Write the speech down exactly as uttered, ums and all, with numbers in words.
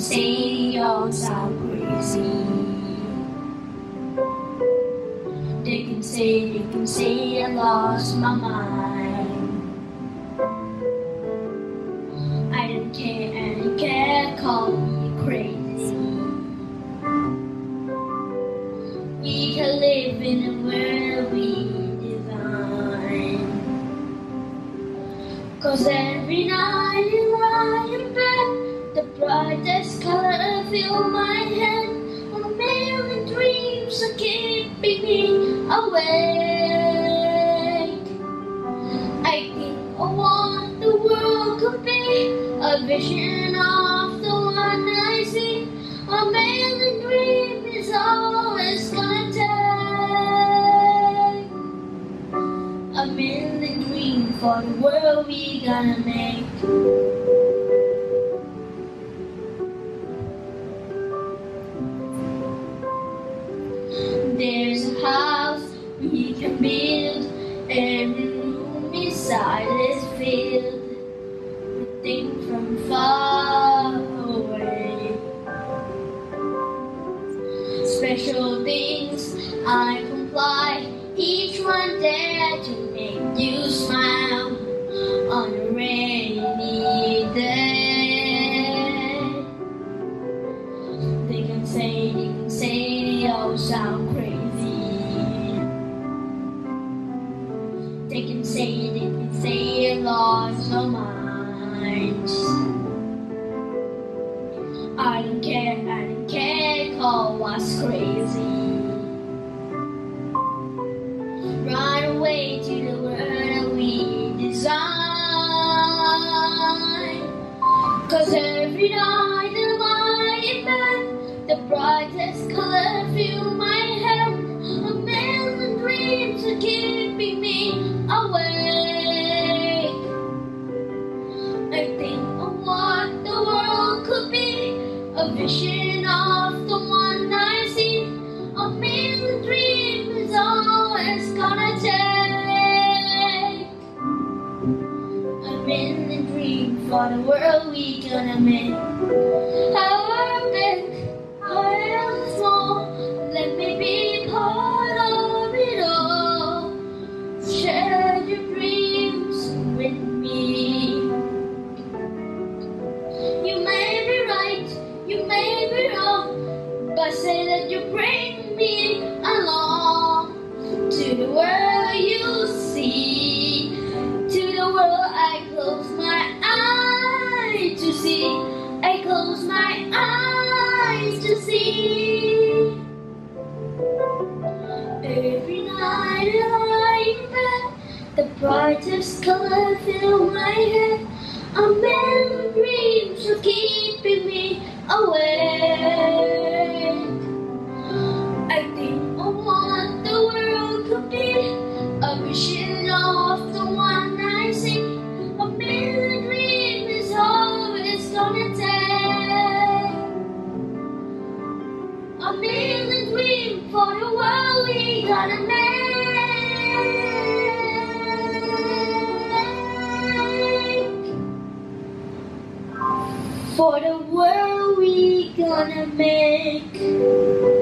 say they all sound crazy. They can say, they can say I lost my mind. I don't care, I don't care, call me crazy. We can live in a world we design. Cause every night you lie in bed, the brightest color fill my head. A million dreams are keeping me awake. I think of what the world could be, a vision of the one I see. A million dreams is all it's gonna take. A million dreams for the world we gonna make. There's a house we can build, every room inside is filled with things from far away. Special things I comply, each one there to make you smile on a rainy day. They can say, they can say they all sound crazy. They can say, they can say I lost my mind. I don't care, I don't care, call us crazy. Run away to the world we design. Cause every night I lie in bed, the brightest color fill my head. A million dreams are keeping me awake. I think of what the world could be, a vision of the one I see. A million dreams is all it's gonna take. A million dreams for the world we gonna make. However big, however small, let me be part of it all. Share your dreams with me. You may be right, you may be wrong, but say that you bring me along to the world you see. To the world I close my eyes to see. I close my eyes to see. Every night I lie in bed, the brightest color fill my head. A million dreams are keeping me awake. I think of what the world could be, a vision of the one I see. A million dreams is all it's gonna take. A million dreams for the world we gonna make. For the world we gonna make.